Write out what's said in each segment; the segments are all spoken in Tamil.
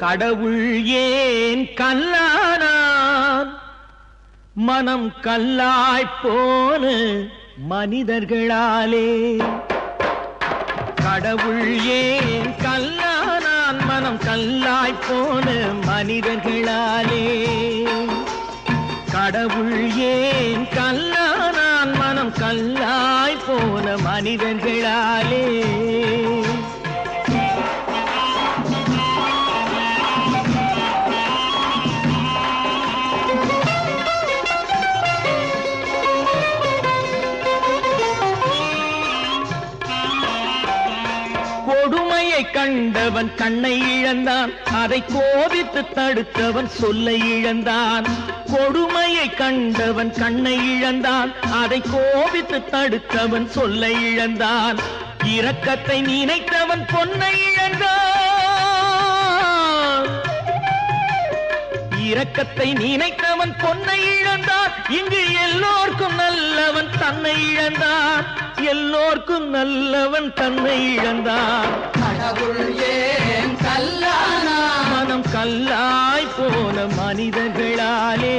கடவுள் ஏன் கல்லானான் மனம் கல்லாய்ப் போன மனிதர்களாலே கடவுள் ஏன் கல்லானான் மனம் கல்லாய்ப் போன மனிதர்களாலே கடவுள் ஏன் கல்லானான் மனம் கல்லாய்ப் போன மனிதர்களாலே கொடுமையை கண்டவன் கண்ணை இழந்தான் அதை கோபித்து தடுத்தவன் சொல்லை இழந்தான் கொடுமையை கண்டவன் கண்ணை இழந்தான் அதை கோபித்து தடுத்தவன் சொல்லை இழந்தான் இரக்கத்தை நினைத்தவன் பொன்னை இழந்தான் இரக்கத்தை நினைத்தவன் பொன்னை இழந்தான் இங்கு எல்லோர்க்கும் நல்லவன் தன்னை இழந்தான் எல்லோர்க்கும் நல்லவன் தன்னை இழந்தான் கடவுள் ஏன் கல்லானா மனம் கல்லாய் போன மனிதர்களாலே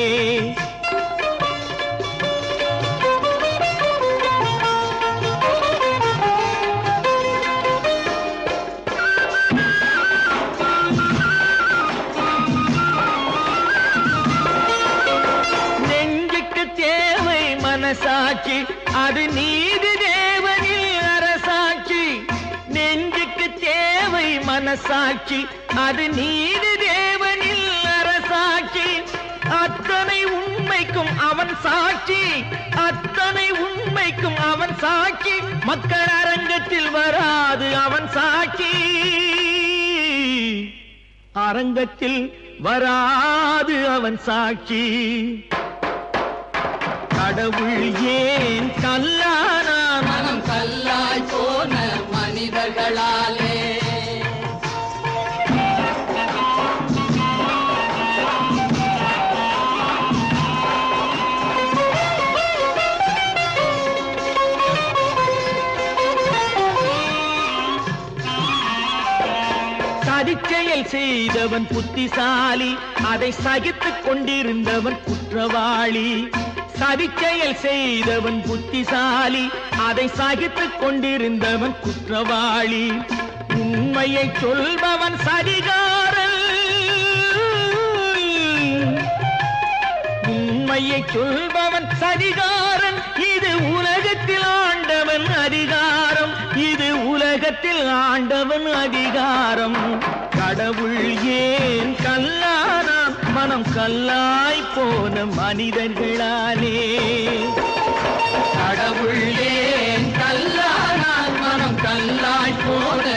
நெஞ்சுக்கு தேவை மனசாட்சி அது நீதி தேவனில் அரசாட்சி நெஞ்சுக்கு தேவை மனசாட்சி அது நீதி தேவனில் அரசாட்சி அத்தனை உண்மைக்கும் அவன் சாட்சி அத்தனை உண்மைக்கும் அவன் சாட்சி மக்கள் அரங்கத்தில் வராது அவன் சாட்சி அரங்கத்தில் வராது அவன் சாட்சி கடவுள் ஏன் கல்லானான் மனம் கல்லாய் போன மனிதர்களாலே சதிச்செயல் செய்தவன் புத்திசாலி அதை சகித்துக் கொண்டிருந்தவன் குற்றவாளி சதிச்செயல் செய்தவன் புத்திசாலி அதை சகித்துக் கொண்டிருந்தவன் குற்றவாளி உண்மையை சொல்பவன் சதிகாரன் உண்மையை சொல்பவன் சதிகாரன் இது உலகத்தில் ஆண்டவன் அதிகாரம் இது உலகத்தில் ஆண்டவன் அதிகாரம் கடவுள் ஏன் கல்லானான் மனம் கல்லாய் போன மனிதர்களாலே கடவுள் ஏன் கல்லானா மனம் கல்லாய் போன